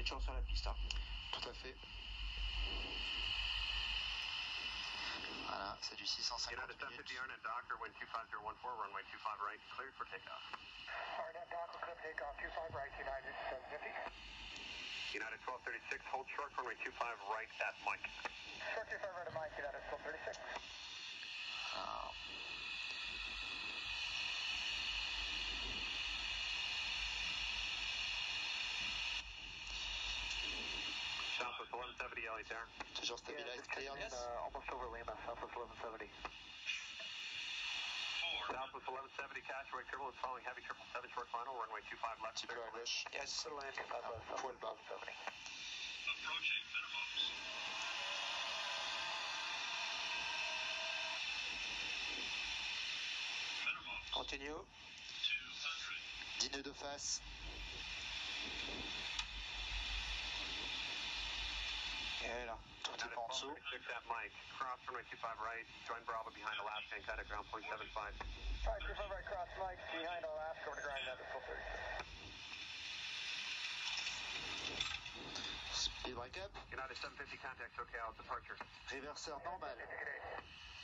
est toujours sur la piste. Hein. Tout à fait. Voilà, c'est du 650 minutes. Arnett Docker, wind 25014, runway 25 right, cleared for takeoff. Arnett Docker, clear for takeoff, 25 right, United 750. United 1236, hold short, runway 25 right at Mike. Short 25 right at Mike, United 1236. Southwest 1170, Ellie there. Toujours stabilised, clear. Yes. Almost over Lima, Southwest 1170. Southwest 1170, Castaway turbulence following heavy 777 short final, runway 25 left. Petit peu à gauche. Yes. Land, Southwest Poil bas. 1170. Approaching minimums. Minimums. Continue. 200. 10 nœuds de face. Et là. Tout petit peu en dessous. 6 at Mike, cross runway 25 right, join Bravo behind Alaska and cut at ground point 75. Alright, 25 right, cross Mike, behind Alaska, over to ground, United 1236. Speed break up. United 750, contact SoCal, departure. Réverseur normal.